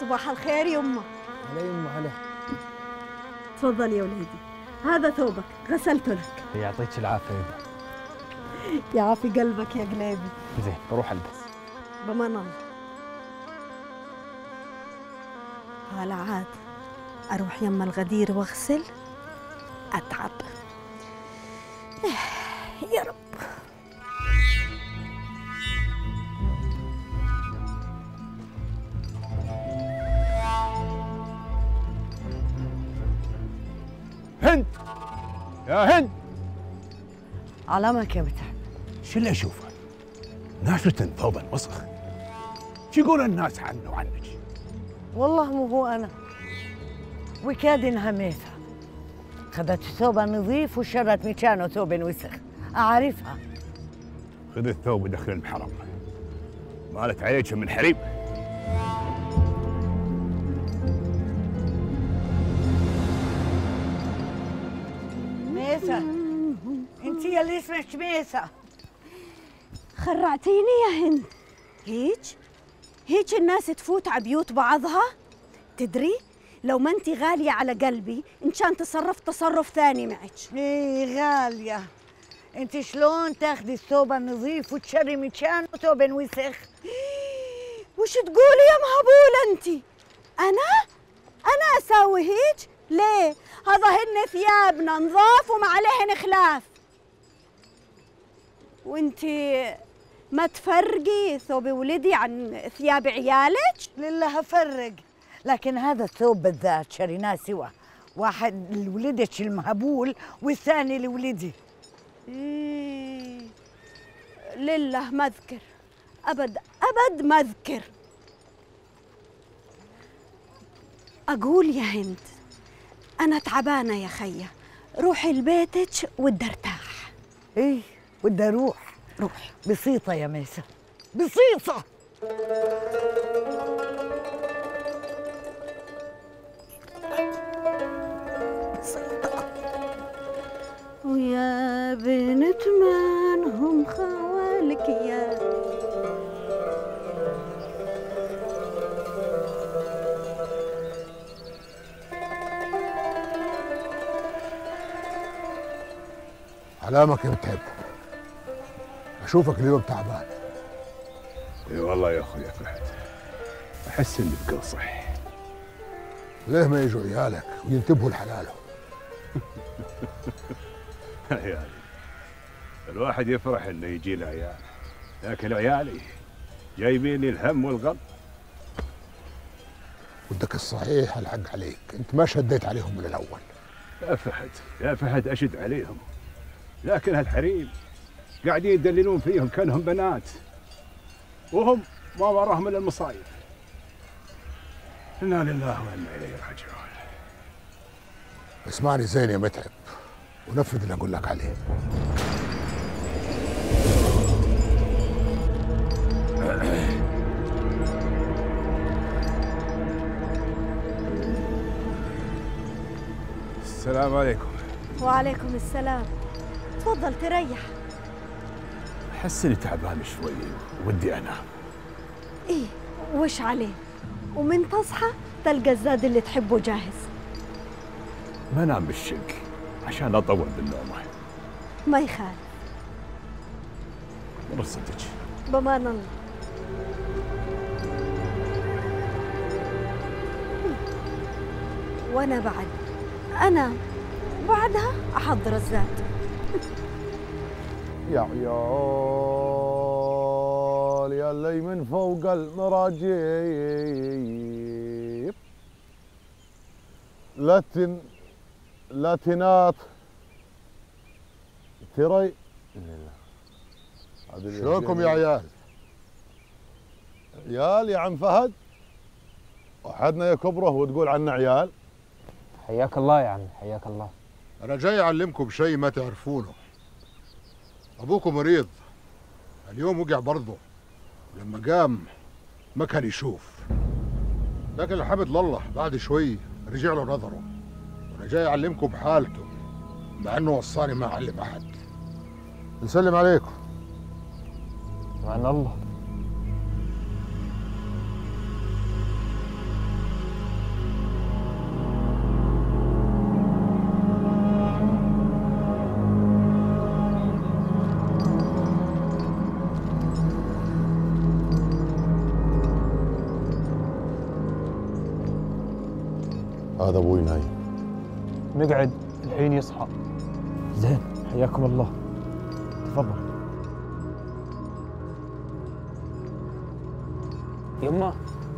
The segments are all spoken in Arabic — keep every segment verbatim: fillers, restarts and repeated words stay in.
صباح الخير يمه. هلا يمه هلا. تفضل يا وليدي، هذا ثوبك غسلته لك. يعطيك العافيه يمه. يعافي قلبك يا قليبي. زين بروح البس. بمان الله. هلا عاد اروح يما الغدير واغسل اتعب. يا رب. هند يا هند، علامك يا متعب. شو اللي اشوفه؟ ناشرة ثوب وسخ. شو يقول الناس عنه وعنك؟ والله مو هو انا، وكاد انهميتها. خذت ثوبها نظيف وشرت مكانه ثوب وسخ. اعرفها. خذ الثوب ودخل المحرم، مالت عليك من حريم. ميسة، انت يا اللي اسمك ميسة. خرعتيني يا هند. هيج هيج الناس تفوت على بيوت بعضها. تدري لو ما انت غالية على قلبي ان كان تصرف تصرف ثاني معك. ايه غالية، انت شلون تاخذي الثوب النظيف وتشري مكانه ثوب وسخ؟ وش تقولي يا مهبولة انت؟ انا انا اساوي هيج؟ ليه؟ هذا هن ثيابنا نظاف وما عليهن خلاف. وانتي ما تفرقي ثوب ولدي عن ثياب عيالك؟ لله افرق، لكن هذا الثوب بالذات شريناه سوا، واحد لولدك المهبول والثاني لولدي. إيه. لله ما اذكر، ابد ابد ما اذكر. اقول يا هند أنا تعبانة يا خية، روحي لبيتك ودي ارتاح. إيه ودي أروح. روحي. بسيطة يا ميسة، بسيطة. بسيطة. ويا بنت من هم خوالك يا علامك يا متعب. اشوفك اليوم تعبان. اي والله يا اخوي فهد، احس اني بقصح. ليه ما يجوا عيالك وينتبهوا لحلالهم؟ عيالي، الواحد يفرح انه يجي له عيال، لكن عيالي جايبين الهم والغم. ودك الصحيح الحق عليك، انت ما شديت عليهم من الاول. يا فهد يا فهد اشد عليهم، لكن هالحريم قاعدين يدللون فيهم كانهم بنات، وهم ما وراهم الا المصايب. انا لله وانا اليه راجعون. اسمعني زين يا متعب ونفذ اللي اقول لك عليه. السلام عليكم. وعليكم السلام. تفضل تريح. احس اني تعبان شوي ودي انام. ايه وش عليه؟ ومن تصحى تلقى الزاد اللي تحبه جاهز. ما انام بالشق عشان اطول بالنومه. ما يخالف. رصتك. بمان الله. وانا بعد انا بعدها احضر الزاد. يا عيال يا اللي من فوق المراجيب لا تن لا تناط تري. شلونكم يا عيال؟ عيال يا عم فهد؟ وحدنا يكبره وتقول عنا عيال؟ حياك الله يا عمي، حياك الله. أنا جاي أعلمكم شيء ما تعرفونه. أبوكم مريض، اليوم وقع برضه، ولما قام ما كان يشوف، لكن الحمد لله بعد شوي رجع له نظره، وأنا جاي أعلمكم حالته مع إنه وصاني ما أعلم أحد. نسلم عليكم. مع الله. هذا ابوي نايم. مقعد الحين يصحى. زين، حياكم الله. تفضل. يما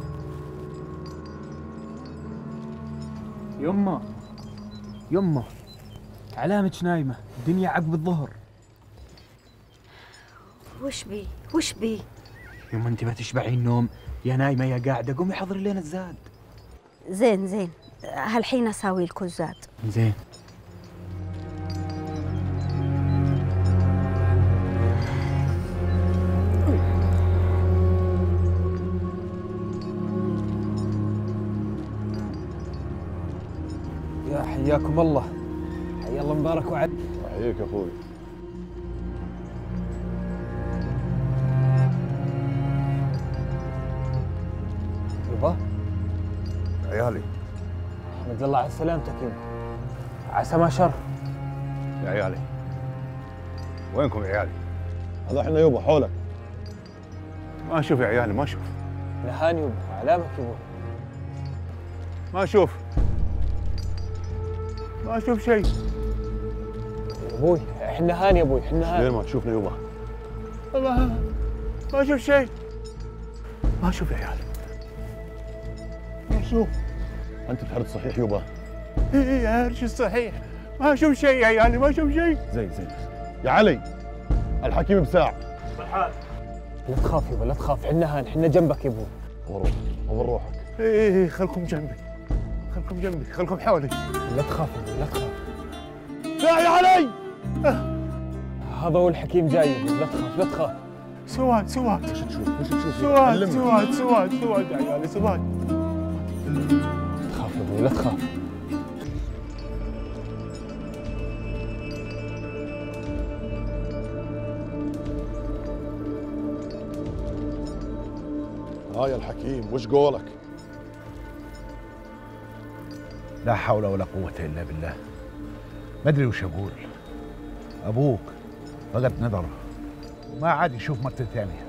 يما يما علامتش نايمة، الدنيا عقب الظهر. وش بي وش بي يما انت ما تشبعين نوم، يا نايمة يا قاعدة، قومي حضري لنا الزاد. زين زين، هالحين اساوي لكم الزاد. زين. يا حياكم الله، حيا الله مبارك وعد. احييك يا اخوي. يبا عيالي الحمد لله على سلامتك يبا، عسى ما شر. يا عيالي وينكم يا عيالي؟ هذا احنا يبا حولك. ما اشوف يا عيالي، ما اشوف نهان يبا، علامك يبا. ما اشوف ما اشوف شيء. يا ابوي احنا هان يا ابوي، احنا هان. لين ما تشوفنا يبا؟ ما ما اشوف شيء، ما اشوف يا عيالي، ما اشوف. انت بتحرد صحيح يبا؟ اي يا هرش الصحيح، ما اشوف شيء يا عيالي، ما اشوف شيء. زين زين يا علي، الحكيم بساع. لا تخاف يبا، لا تخاف، احنا هان، احنا جنبك يا ابوي. وروح وروحك. اي خلكم جنبي، خلكم جنبي، خلكم حولي. لا تخاف يا ابوي، لا تخاف. لا يا علي، هذا هو الحكيم جاي يا ابوي، لا تخاف لا تخاف. سواد سواد وش تشوف وش تشوف؟ سواد علمني. سواد سواد سواد يا عيالي، سواد. لا تخاف يا ابوي، لا تخاف. ها يا الحكيم، وش قولك؟ لا حول ولا قوة إلا بالله. ما أدري وش أقول. أبوك فقد نظره وما عاد يشوف مرة ثانية.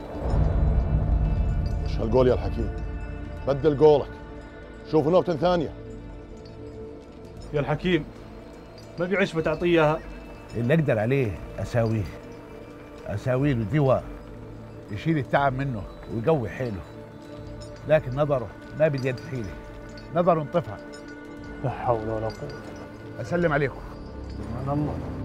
وش هالقول يا الحكيم؟ بدل قولك، شوف نوبة ثانية. يا الحكيم ما في عشبة تعطيه اياها؟ اللي أقدر عليه أساويه، أساوي له دواء يشيل التعب منه ويقوي حيله، لكن نظره ما بيد حيله، نظره انطفى. لا حول ولا قوة. أسلم عليكم. سبحان الله.